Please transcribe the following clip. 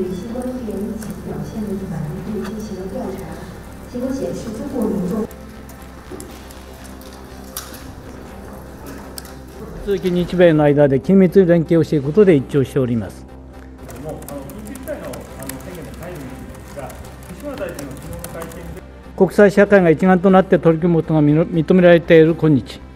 与新冠肺炎疫情表现的反应度进行了调查，结果显示，中国民众引き続き日米の間で緊密に連携をしていくことで一致をしております。 緊急事態の宣言の解除についてですが、西村大臣の昨日の会見で国際社会が一丸となって取り組むことが認められている今日、